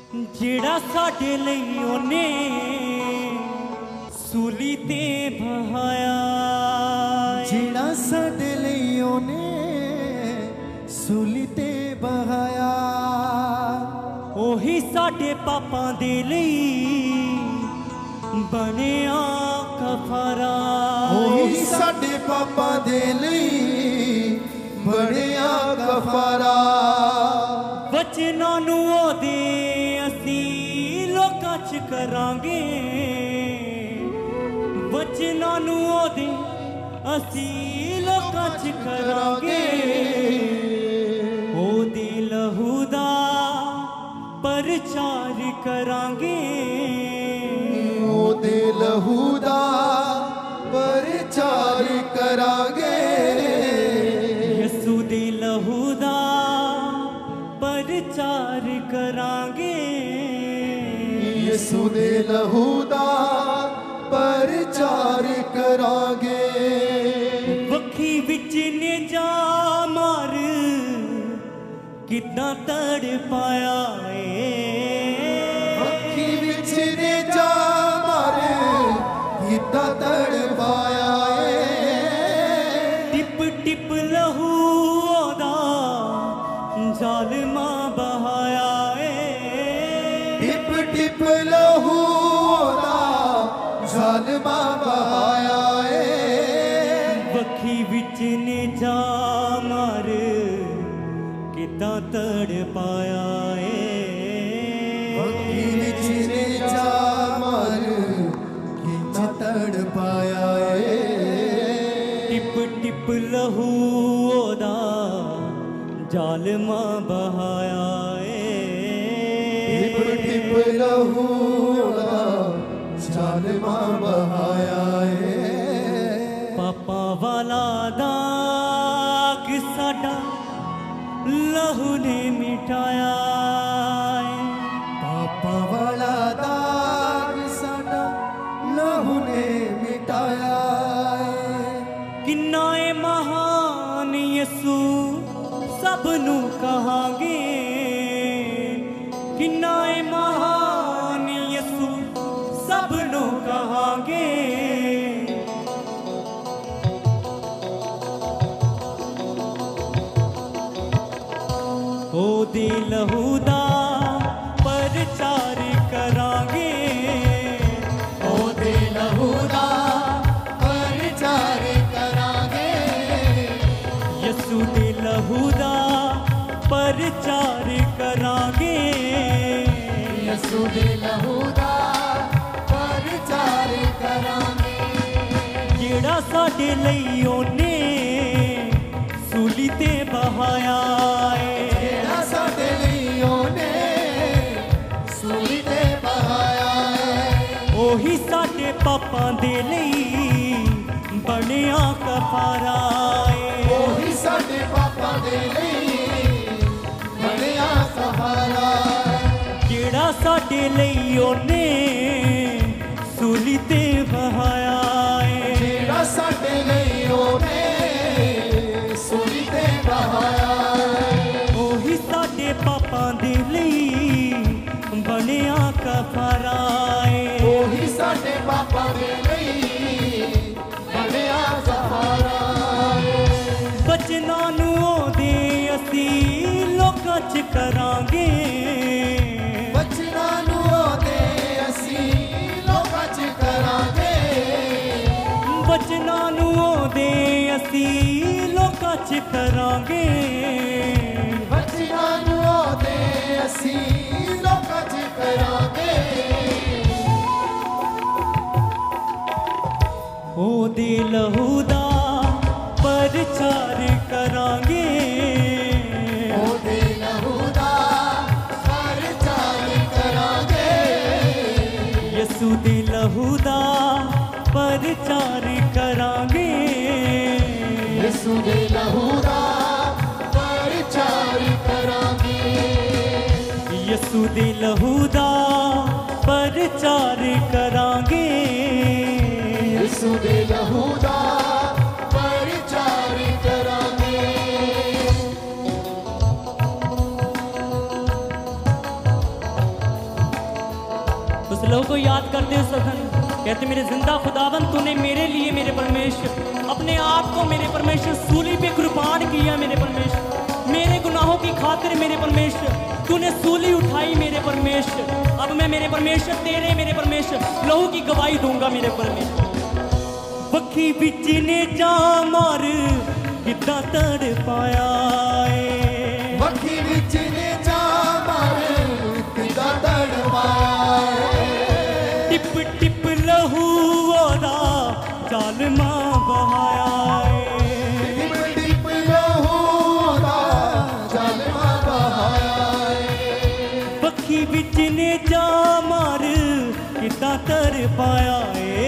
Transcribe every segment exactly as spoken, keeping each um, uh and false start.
जेड़ा साडे लई ओने सूली ते बहाया, जेड़ा साडे लई ओने सूली ते बहाया, ओही साडे पापां दे लई बनिया कफारा, ओही साडे पापां दे लई बनिया कफारा। वचनां नूं ओदे असीं लोकां च करांगे, वचनां नूं ओदे असीं लोकां च करांगे। ओदे लहू दा प्रचार करांगे, ओदे लहू दा प्रचार करांगे। यसू दे लहू दा प्रचार करांगे, यसू दे लहू दा प्रचार करांगे। वखी विच ने जा मार कितना तड़ पाया वखी विच ने जा मार कितना तड़ पाया। टिप टिप लहू ओदा जालिमा बहाया, टिप टिप लहू ओदा जालिमा बहाया। वखी विच ने जा मार कितना तड़ पाया, वखी विच ने जा मार कितना तड़ पाया। टिप टिप लहू ओदा जालिमा बहाया, टिप टिप लहू ओदा जालिमा बहाया। पापा वाला दाग साडा लहू ने मिटाया, पापा वाला दाग साडा लहू ने मिटाया। किन्ना ए महान यसू सबनू कहांगे, किन्ना ए महान यसू सबनू कहांगे। ओदे लहू दा प्रचार करांगे, ओदे लहू दा प्रचार करांगे। यसू दे लहू दा प्रचार करांगे, यसू दे लहू दा प्रचार करांगे। जेड़ा साडे लई ओने सूली ते बहाया, जेड़ा साडे लई ओने सूली ते बहाया। ओही साडे पापां दे लई बनिया कफारा, ओही साडे पापां दे लई बनिया कफारा। जेड़ा साडे लई ओने सूली ते बहाया, जेड़ा साडे लई ओने सूली ते बहाया। ओही साडे पापां दे लई बनिया कफारा, ओही साडे पापां दे लई बनिया कफारा। बचनां नूं ओदे असीं लोकां च करांगे, बचनां नूं ओदे असीं लोकां च करांगे। बचनां नूं ओदे असीं लोकां च करांगे। बचनां नूं ओदे असीं लोकां च करांगे। ओदे लहू दा प्रचार करांगे, ओदे लहू दा प्रचार करांगे। यसू दे लहू दा प्रचार करांगे, यसू दे लहू दा प्रचार करांगे। यसू दे लहू दा प्रचार करांगे, यसू दे लहू दा प्रचार करांगे। उस लहू को याद करते सघन कहते मेरे जिंदा खुदावन तूने मेरे लिए मेरे परमेश्वर अपने आप को मेरे परमेश्वर सूली पे कुर्बान किया मेरे परमेश्वर मेरे गुनाहों की खातिर मेरे परमेश्वर तूने सूली उठाई मेरे परमेश्वर अब मैं मेरे परमेश्वर तेरे मेरे परमेश्वर लहू की गवाही दूंगा मेरे परमेश्वर पखी बिच ने जा मार कितना तड़ पाया पखी बिच ने जा मार कितना तड़ पाया टिप टिप लहू ओदा जालमा बहाया टिप टिप लहू ओदा जालमा बहाया पखी बिच ने जा मार कितना तड़ पाया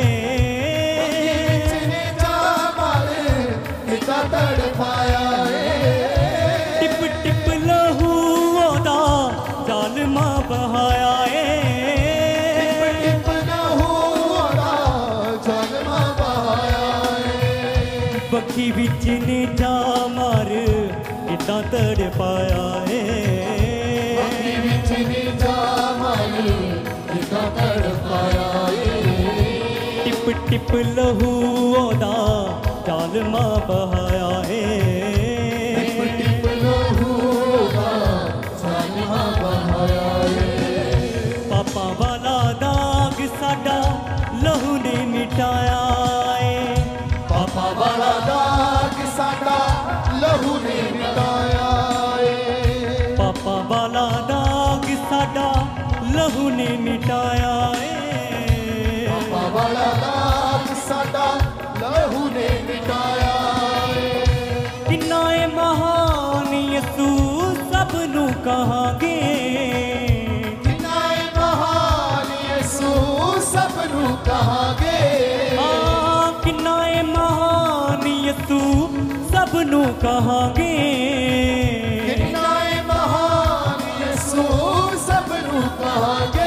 तड़ पाया टिप टिप लहू ओदा जालमा बहाया टिप टिप लहू ओदा जालमा बहाया पखी बिच ने जा मार कितना तड़ पाया पखी बिच ने जा मार कितना तड़ पाया टिप टिप लहू ओदा जालमा बहाया टिप टिप लहू ओदा जालमा बहाया पापा वाला दाग साडा लहू ने मिटाया पापा वाला दाग साडा लहू ने मिटाया पापा वाला दाग साडा लहू ने मिटाया पापा वाला दाग साडा लहू ने मिटाया किन्ना ए महान यसू सब नू कहांगे किन्ना ए महान यसू सब नू कहांगे हाँ किन्ना ए महान यसू सब नू कहांगे किन्ना ए महान यसू सब नू कहांगे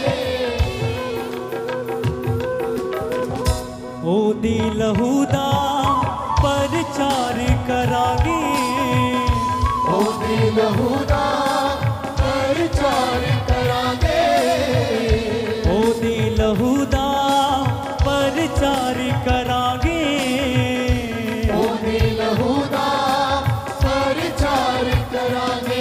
ओदी लहू दा प्रचार करांगे ओदी लहू दा प्रचार करांगे ओदी लहू दा प्रचार करांगे ओदी लहू दा प्रचार करांगे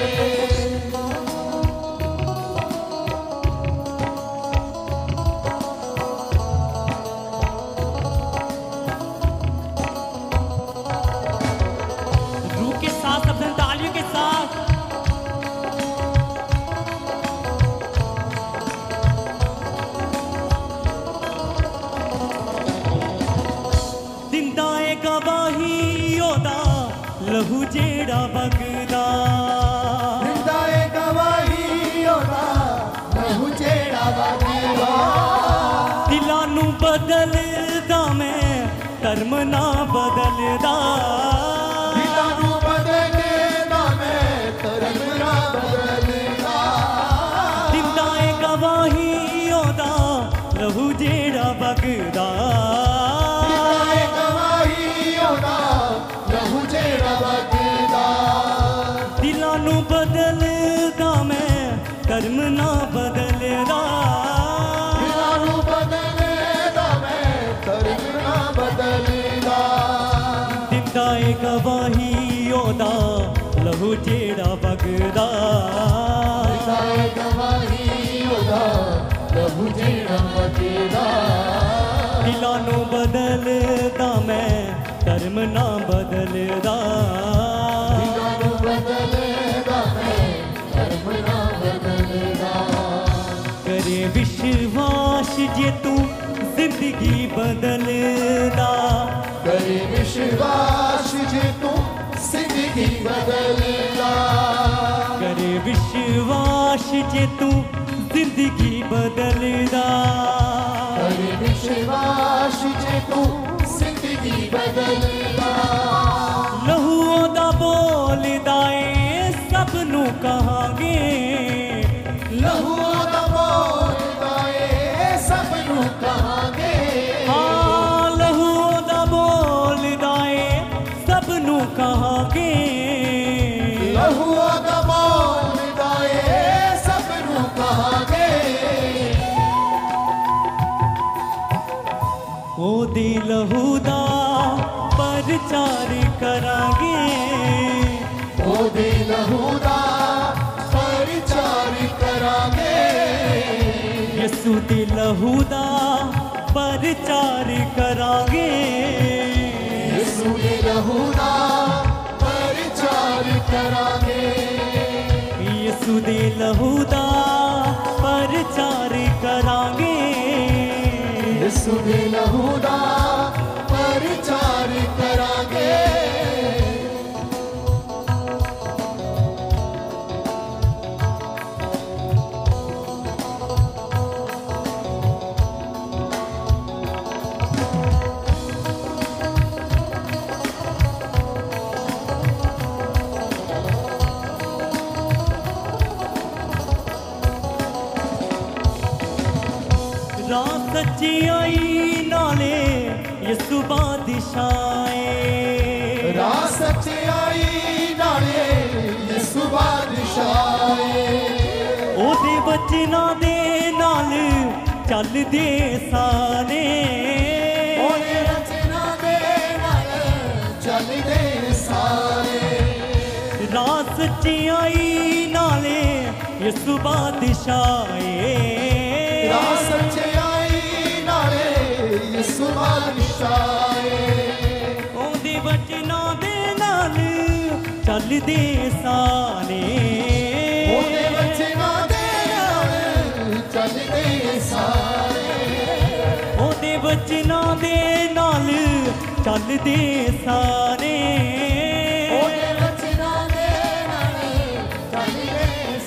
लहू जेड़ा बगदा जिंदाए गवाही ओदा लहू जेड़ा बगदा दिलां नू बदलदा मैं धर्म ना बदलदा दिलां नू बदलदा मैं धर्म ना बदलदा दिंदा ए गवाही ओदा लहू जेड़ा बगदा जिंदाए गवाही ओदा लहू जेड़ा बगदा दिलां नू बदलदा मैं धर्म ना बदलदा दिलां नू बदलदा मैं धर्म ना बदलदा दिंदा ए गवाही ओदा लहू जेड़ा बगदा जिंदाए गवाही ओदा लहू जेड़ा बगदा दिलां नू बदलदा मैं धर्म ना बदलदा दिलां नू बदलदा मैं धर्म ना बदलदा करे विश्वास जे तू जिंदगी बदलदा करे विश्वास जे तू जिंदगी बदलदा करे विश्वास जे तू जिंदगी बदलदा करे विश्वास जे तू जिंदगी बदलदा लहू ओदा बोलदा ए सब नू कहांगे लहू दा बोलदा ए सब नू कहांगे हाँ लहू ओदा बोलदा ए सब नू कहांगे लहू दा बोलदा ए सब नू कहांगे परचार करांगे ओदे लहू दा परचार करांगे यसू दे लहू दा परचार करांगे यसू दे लहू दा परचार करांगे यसू दे लहू दा परचार करांगे यसू दे लहू दा परचार करांगे राह सच्चाई नाले यसू बादशाए राह सच्चाई नाले यसू बादशाए ओदे वचनां दे नाल चलदे सारे ओदे वचनां दे नाल चलदे सारे राह सच्चाई नाले यसू बादशाए राह सच्चाई नाले यसू बादशाए ओदे वचनां दे नाल चलदे सारे ओदे वचनां दे नाल चलदे सारे ओदे वचनां दे नाल चलदे सारे ओदे वचनां दे नाल चलदे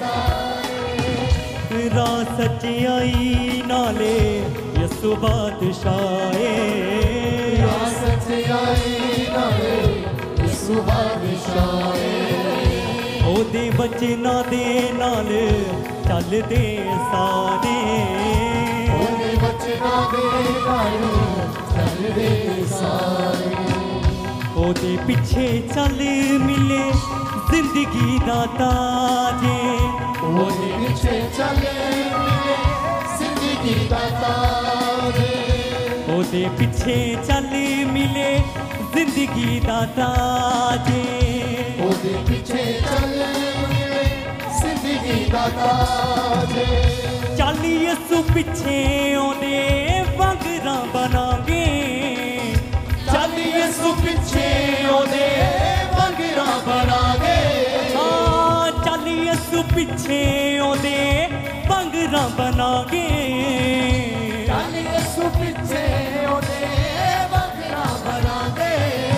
सारे राह सच्चाई नाले यसू बादशाए राह सच्चाई नाले यसू बादशाए ओदे वचनां दे नाल चलदे सारे ओदे वचनां दे नाल चलदे सारे ओदे पिछे चल मिले जिंदगी दा ताजे ओदे पिछे चले मिले जिंदगी दा ताजे ओदे पिछे चल मिले जिंदगी दा ताजे ओदे पिछे चले मिले जिंदगी दा ताजे चल यसू पिछे ओदे वंगरां बनांगे चल यसू पिछे ओदे वंगरां बनांगे हाँ चल यसू पिछे ओदे वंगरां बनांगे चल यसू पिछे ओदे वंगरां बनांगे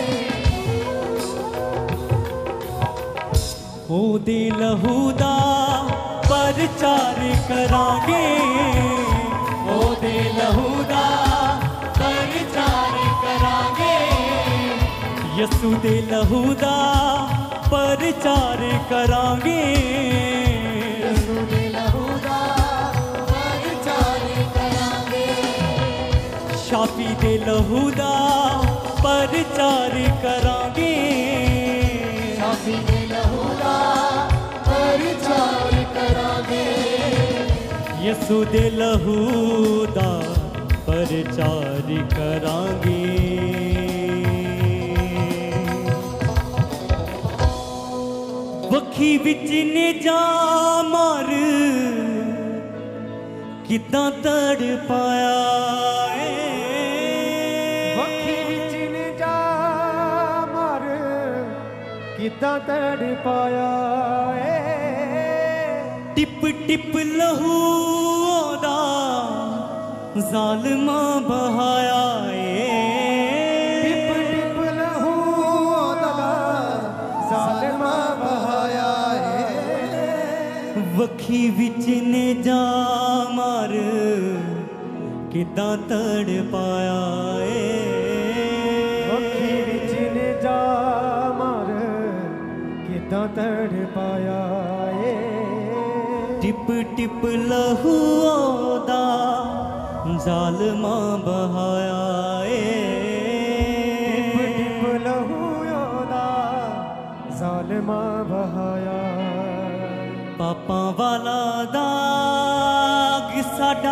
ओदे लहू दा परचार करांगे ओदे लहू दा परचार करांगे यसू दे लहू दा परचार करांगे यसू दे लहू दा परचार करांगे शाफी दे लहू दा परचार करांगे शाफी दे लहू दा परचार करांगे यसू दे लहू दा परचार करांगे वखी विच ने जा मार किदां तड़ पाया वखी विच ने जा मार किदां तड़ पाया टिप टिप लहू ओदा जालिमा बहाया टिप टिप लहू ओदा जालिमा बहाया वखी विच ने जा मार किदां तड़ पाया वखी विच ने जा मार किदां तड़ पाया टिप टिप लहू ओदा जालिमा बहाया टिप टिप लहू ओदा जालिमा बहाया पापा वाला दाग साडा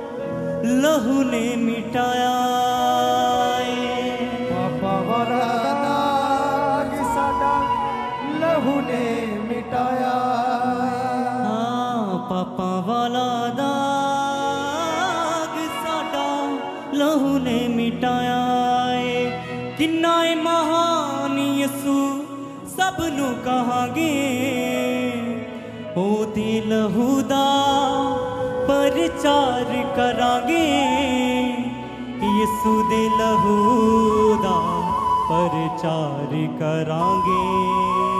लहू ने मिटाया पापा वाला लहू ने मिटाया। हाँ पापा वाला दाग साडा लहू ने मिटाया है। किन्ना ए महान यसू सब नू कहांगे ओदी लहू दा प्रचार करांगे। यसू दे लहू दा प्रचार करांगे।